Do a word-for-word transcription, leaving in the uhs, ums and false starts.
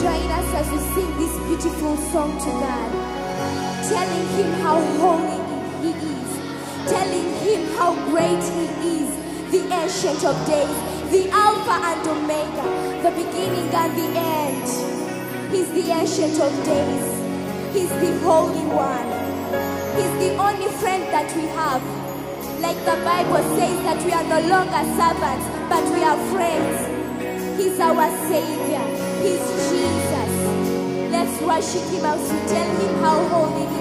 Join us as we sing this beautiful song to God, telling Him how holy He is, telling Him how great He is, the Ancient of Days, the Alpha and Omega, the beginning and the end. He's the Ancient of Days. He's the Holy One. He's the only friend that we have. Like the Bible says that we are no longer servants, but we are friends. He's our Savior. He's Jesus. Let's worship Him as we tell Him how holy He is.